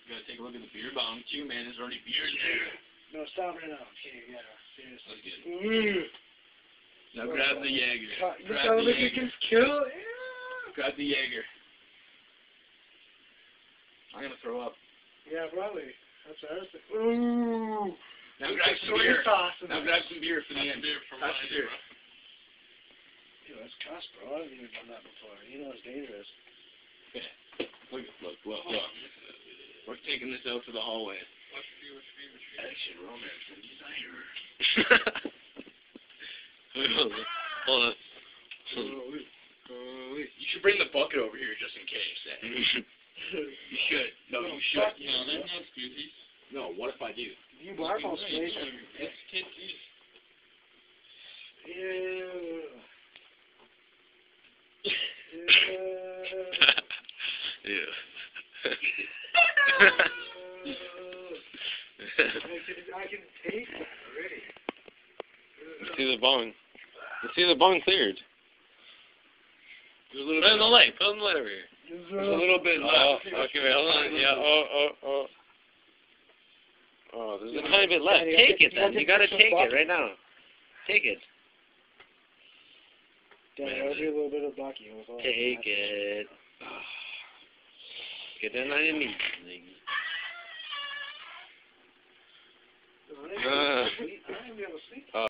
gotta take a look at the beer bong too, man. There's already beer in there. No, stop right now. Okay, yeah, seriously. That's good. Now grab the Jagr. Grab the Jagr. You can kill. Grab the Jagr. I'm gonna throw up. Yeah, probably. That's what I was thinking. Ooh. Now grab some beer. Now grab some beer for the end. Beer from That's beer. Yo, that's cuss, bro. I haven't even done that before. You know it's dangerous. Okay. Look. We're taking this out to the hallway. Action, romance, and desire. Hold on. You should bring the bucket over here just in case. You should. No, you should. No, that's not squeezy. No, what if I do? You barf on space. It's tasty. Ew. Yeah. I can taste it already. Let's see the bong. Let's see the bong cleared. There's a little Put it bit in the light. Put it in the light over here. There's a little bit left. Okay, wait, hold on. Yeah, Oh, there's a tiny bit left. Take it then. You gotta take it right now. Take it. I'll do a little bit of Bucky. Take it. Get down on your knees. I don't even have a sleep.